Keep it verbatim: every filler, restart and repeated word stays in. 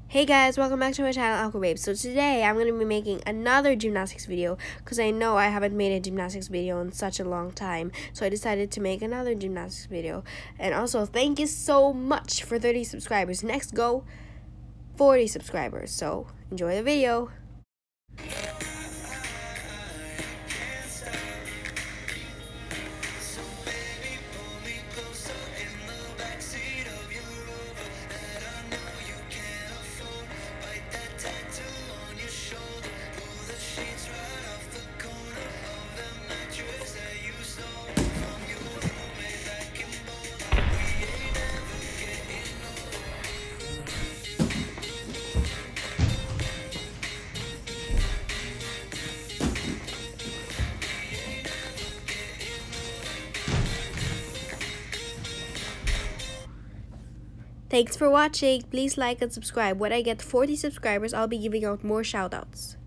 Hey guys, welcome back to my channel, Acro. So today I'm going to be making another gymnastics video because I know I haven't made a gymnastics video in such a long time. So I decided to make another gymnastics video. And also, thank you so much for thirty subscribers. Next go, forty subscribers. So enjoy the video. Thanks for watching. Please like and subscribe. When I get forty subscribers, I'll be giving out more shoutouts.